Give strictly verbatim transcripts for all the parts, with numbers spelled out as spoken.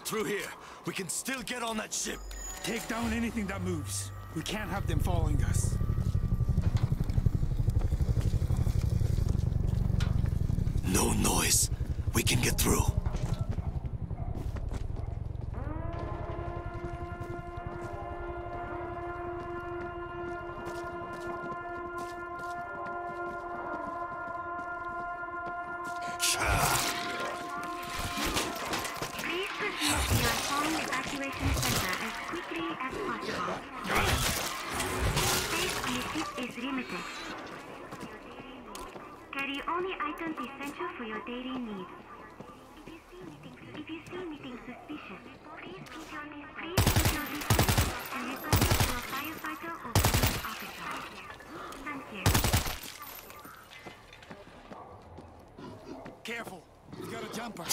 got through here, we can still get on that ship. Take down anything that moves. We can't have them following us. No noise. We can get through. Carry only items essential for your daily needs. If you see anything suspicious, please keep your please keep your distance and report it to a firefighter or police officer. Thank you. Careful! He's got a jumper.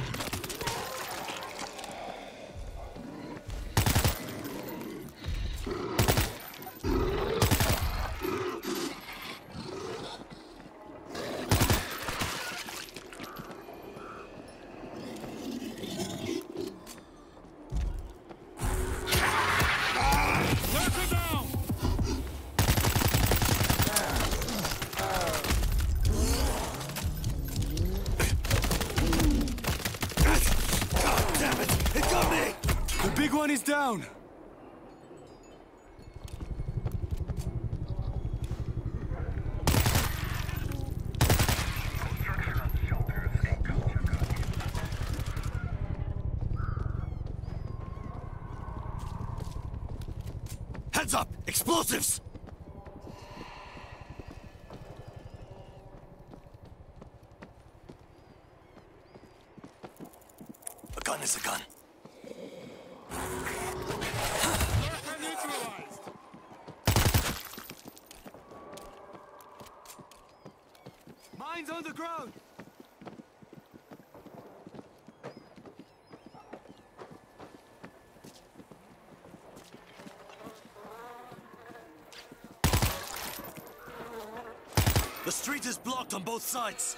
Big one is down! Heads up! Explosives! A gun is a gun. Mines on the ground! The street is blocked on both sides.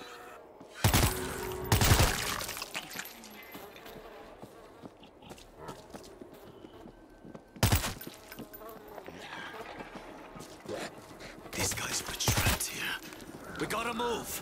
These guys were trapped here. We gotta move.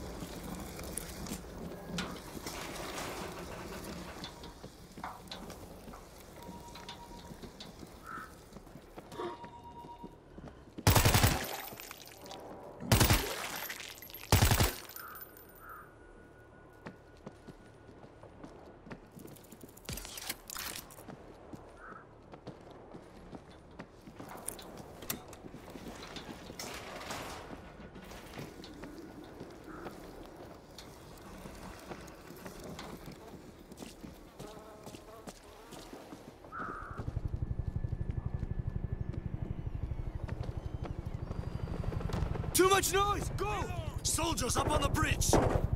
Too much noise! Go! Soldiers up on the bridge!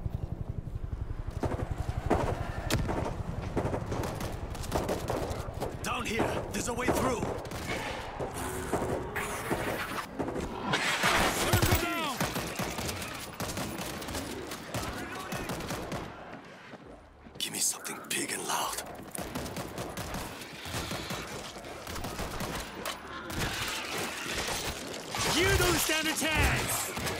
Down here, there's a way through. Circle down! Give me something big and loud. You don't stand a chance!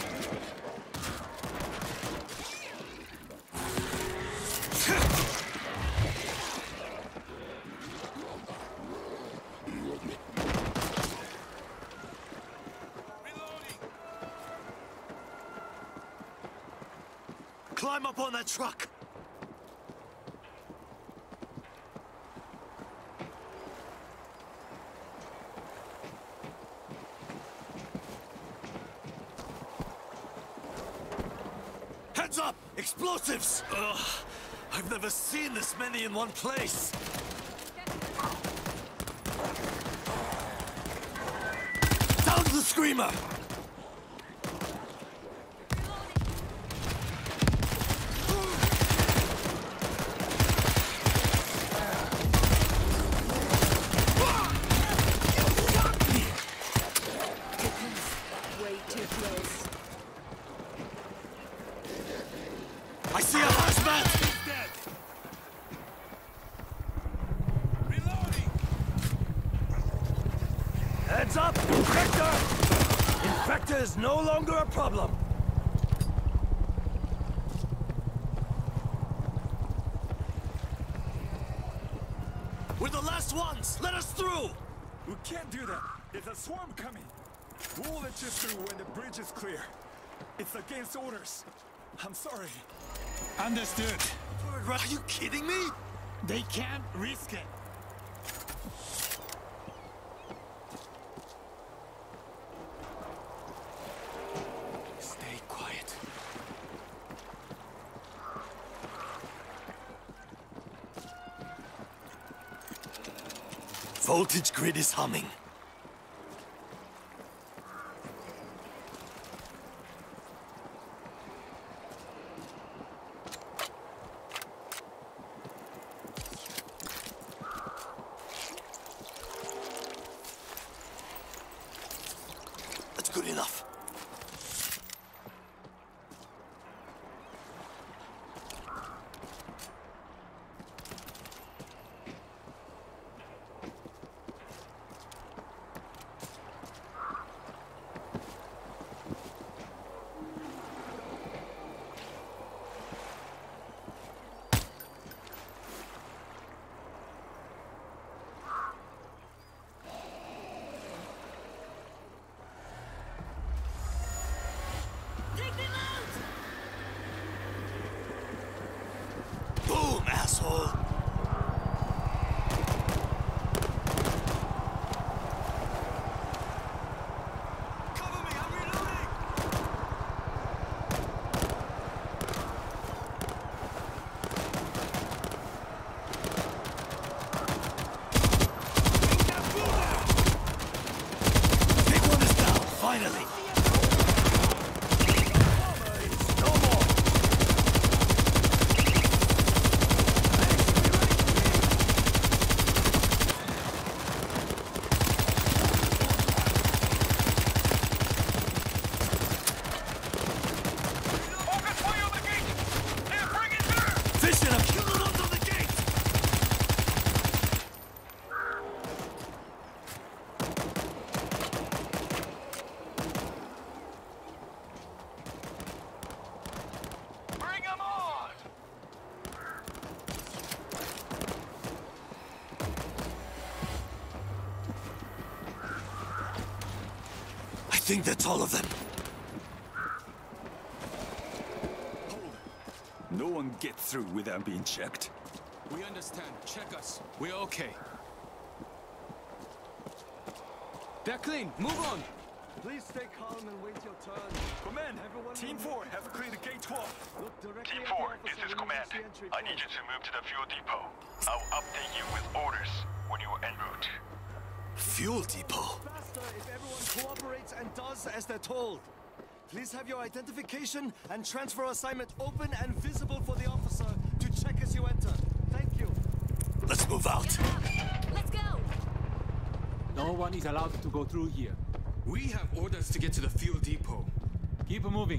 Climb up on that truck! Heads up! Explosives! Ugh, I've never seen this many in one place! Down the screamer! I see a hazmat! Heads up! Infector! Infector is no longer a problem! We're the last ones! Let us through! We can't do that. There's a swarm coming. We'll let you through when the bridge is clear. It's against orders. I'm sorry. Understood. Are you kidding me? They can't risk it. Stay quiet. Voltage grid is humming. That's good enough. Boom, asshole! Cover me, I'm reloading! Big one is down, finally! No more! Vision, I'm killing on the gate! Bring them on! I think that's all of them. No one gets through without being checked. We understand. Check us. We're okay. They're clean. Move on. Please stay calm and wait your turn. Command, Everyone Team will- four have cleared gate twelve. Look directly Team at the four, officer this is when you Command. reach the entry I need point. you to move to the fuel depot. I'll update you with orders when you are en route. Fuel depot? Faster if everyone cooperates and does as they're told. Please have your identification and transfer assignment open and visible for the officer to check as you enter. Thank you. Let's move out. Let's go! No one is allowed to go through here. We have orders to get to the fuel depot. Keep moving.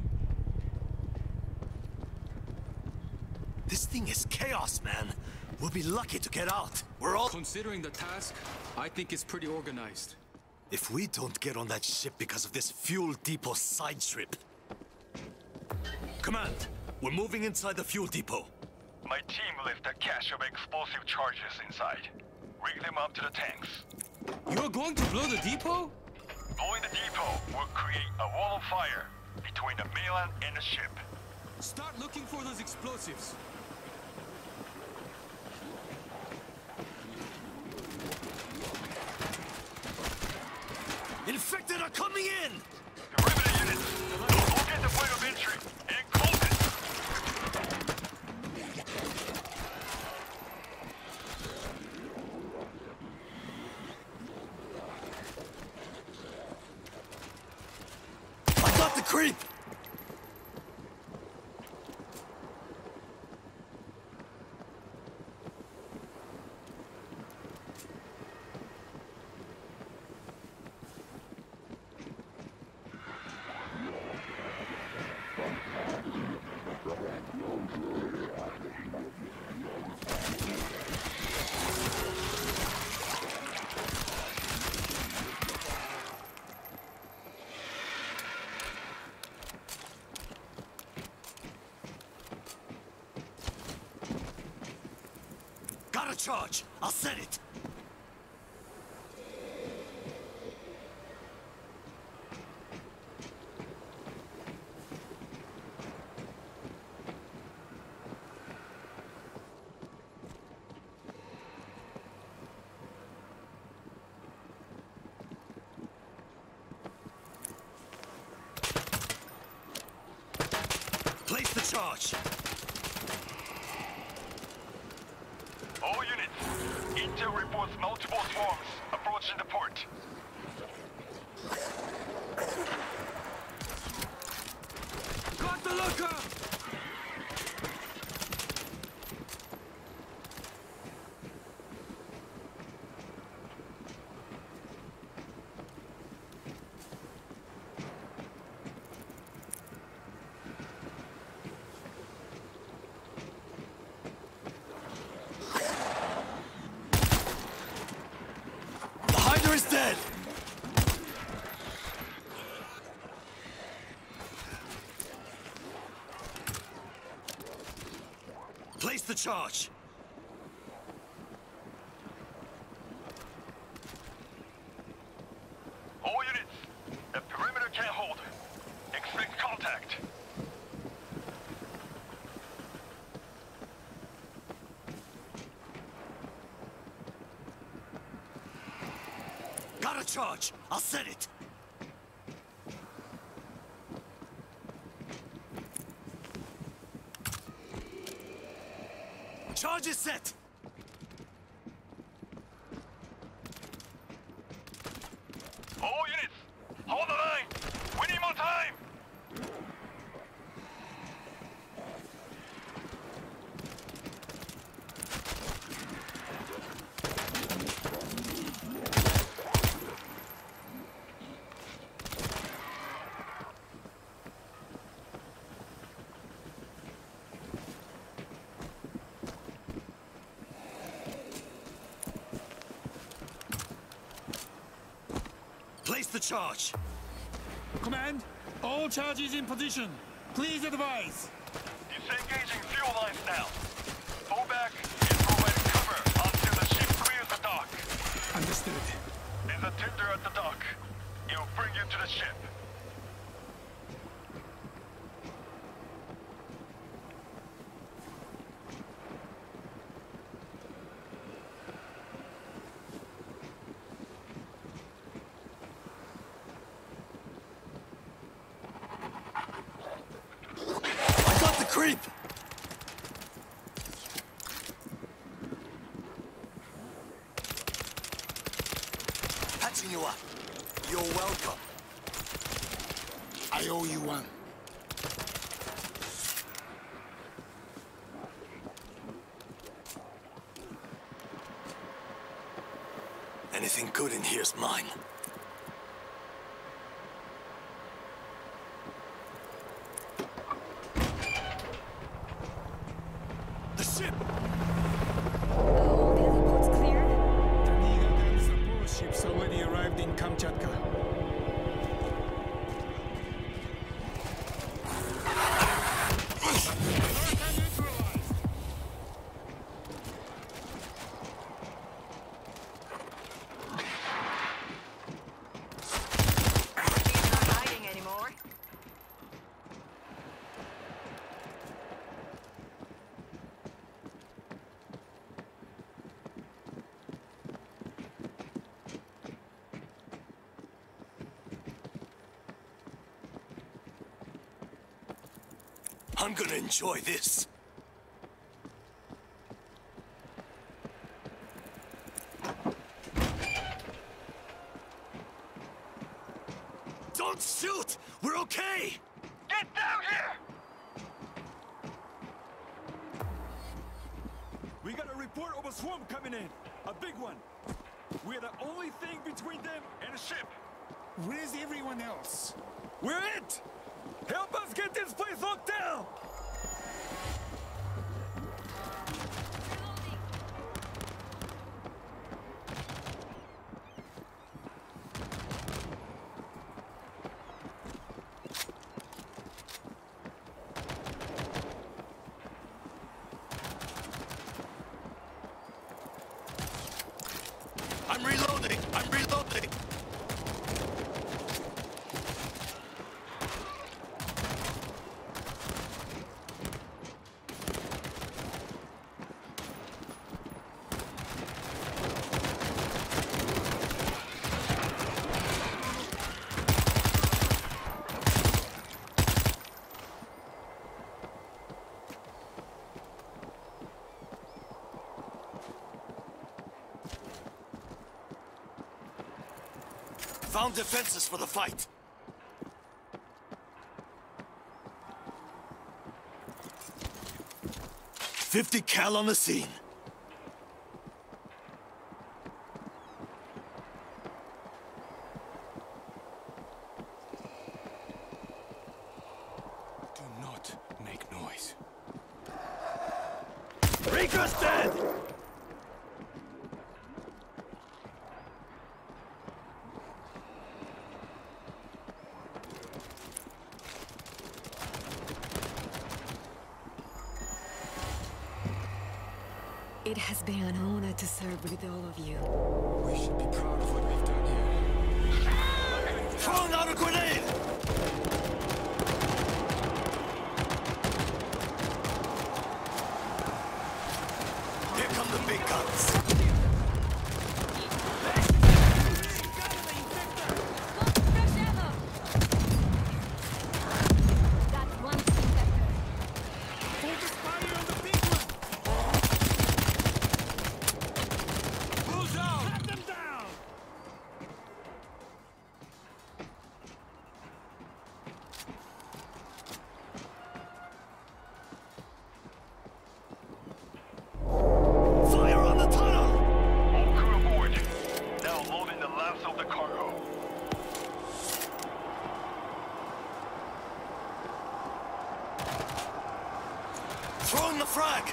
This thing is chaos, man. We'll be lucky to get out. We're all... Considering the task, I think it's pretty organized. If we don't get on that ship because of this fuel depot side trip... Command, we're moving inside the fuel depot. My team left a cache of explosive charges inside. Rig them up to the tanks. You're going to blow the depot? Blowing the depot will create a wall of fire between the mainland and the ship. Start looking for those explosives. Infected are coming in! Derivative units, locate the point of entry and close it. I got the creep! charge! I'll set it! Place the charge! All units, Intel reports multiple swarms approaching the port. Got the looker! The hider is dead! Place the charge! All units, the perimeter can't hold. Expect contact. Got a charge! I'll set it! Charge is set! All units, hold the line! We need more time! Place the charge! Command, all charges in position. Please advise. Disengaging fuel lines now. Fall back and provide cover until the ship clears the dock. Understood. There's a tender at the dock. It'll bring you to the ship. I got the creep! Patching you up. You're welcome. I owe you one. Anything good in here's mine. The ship! All the other ports cleared? Taniga and support ships already arrived in Kamchatka. He's not hiding anymore. I'm gonna enjoy this. Don't shoot! We're okay! Get down here! We got a report of a swarm coming in. A big one. We're the only thing between them and a ship. Where's everyone else? We're it! Help us get this place locked down! I'm reloading! I'm reloading! Found defenses for the fight. Fifty cal on the scene. Do not make noise. Rika's dead! It has been an honor to serve with all of you. We should be proud of what we've done here. Throwing out a grenade! Here come the big guns. That's one thing better. Focus fire on the big one! Who's out? Cut them down! Fire on the tunnel! All crew aboard. Now loading the last of the cargo. Throwing the frag!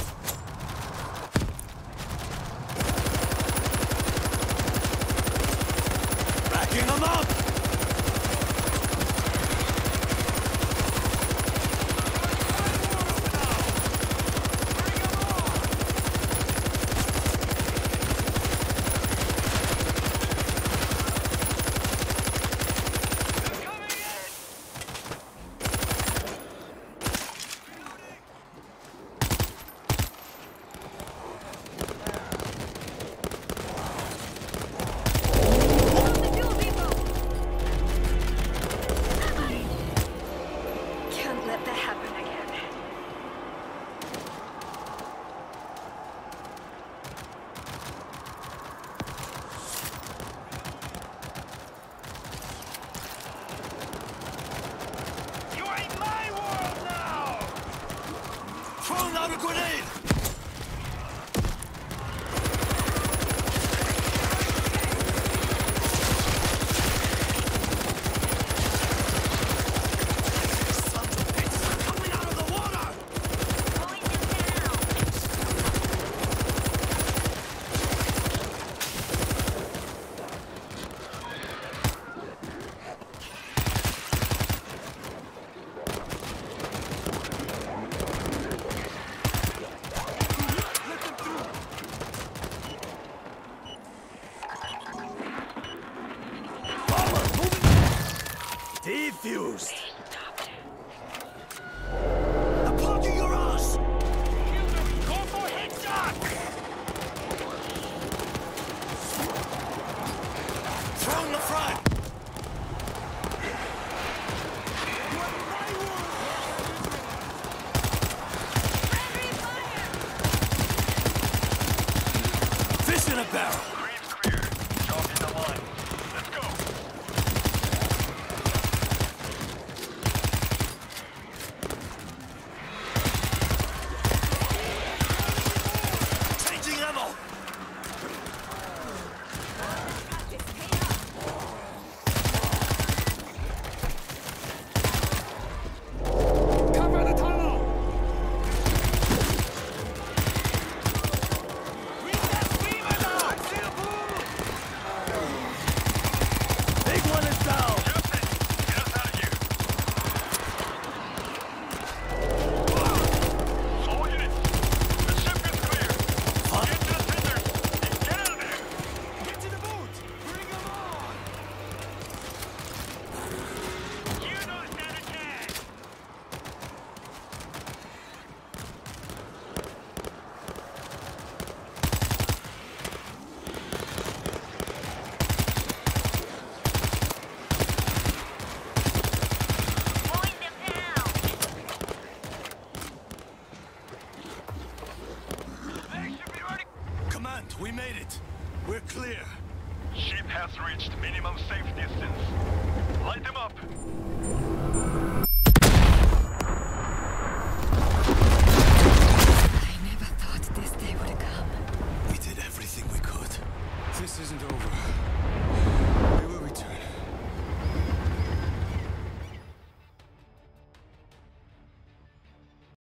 Backing them up! Can't let that happen again. You're in my world now! Throwing out a grenade! Sons of bitches are coming out of the water! Bomber, moving! Defused! Applauding your ass! Go for headshot! Throwing the frag! Fish in a barrel! Green's clear. Jump in the line. Let's go. Changing ammo! Cover the tunnel! We can scream it out! We made it. We're clear. Ship has reached minimum safe distance. Light them up.